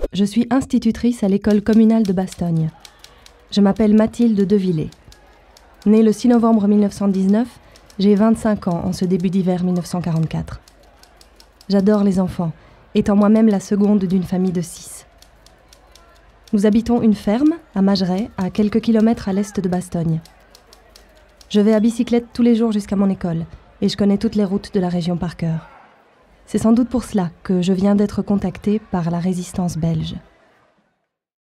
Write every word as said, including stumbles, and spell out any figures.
Je suis institutrice à l'école communale de Bastogne. Je m'appelle Mathilde Devillé. Née le six novembre mille neuf cent dix-neuf, j'ai vingt-cinq ans en ce début d'hiver mille neuf cent quarante-quatre. J'adore les enfants, étant moi-même la seconde d'une famille de six. Nous habitons une ferme, à Magerais, à quelques kilomètres à l'est de Bastogne. Je vais à bicyclette tous les jours jusqu'à mon école, et je connais toutes les routes de la région par cœur. C'est sans doute pour cela que je viens d'être contactée par la résistance belge.